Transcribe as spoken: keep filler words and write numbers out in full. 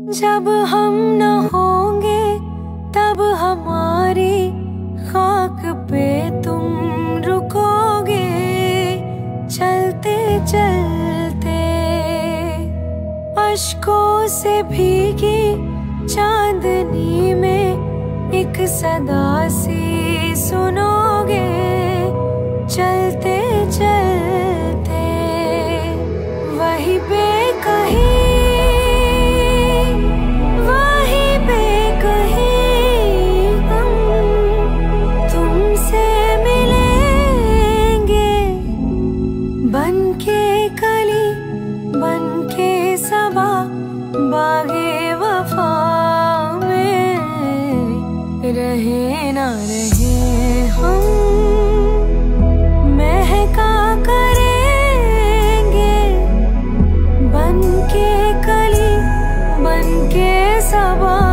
जब हम न होंगे तब हमारी खाक पे तुम रुकोगे, चलते चलते अश्कों से भीगी चांदनी में एक सदा सी सुनोगे, चलते चलते वही बेकही वही बेकही हम तुमसे मिलेंगे, बनके कली बनके सबा बागे वफा में रहे ना रहे हम महका करेंगे, बनके कली बनके सबा